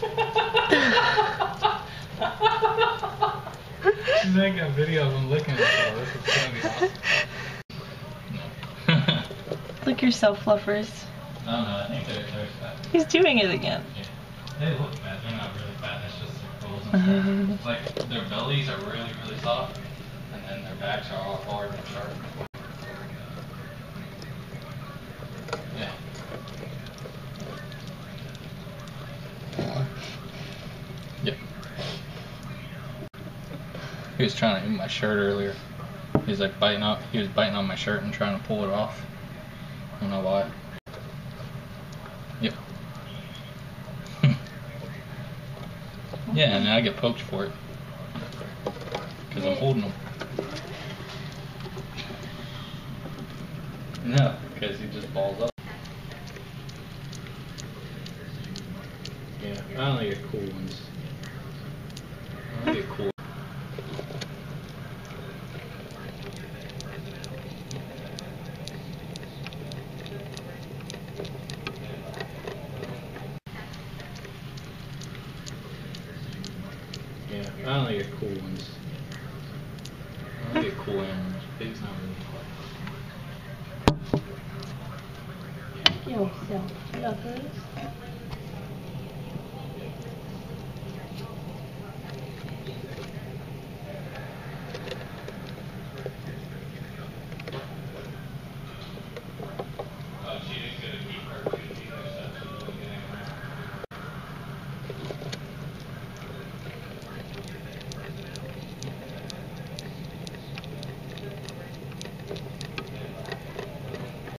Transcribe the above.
She's making a video of him looking at her. This is gonna be awesome. No. Look yourself, fluffers. I don't know, I think they're fat. He's doing it again. Yeah. They look fat, they're not really fat, it's just their clothes and stuff. Like, their bellies are really, really soft, and then their backs are all hard and sharp. Yeah. Yep. He was trying to eat my shirt earlier. He was like biting on my shirt and trying to pull it off. I don't know why. Yep. Yeah, and I get poked for it. Because I'm holding him. No, because he just balls up. Yeah, I only get cool ones. I only get cool. Yeah, I only get cool ones. I only get cool animals. Pig's not really fun. Yourself, fluffers.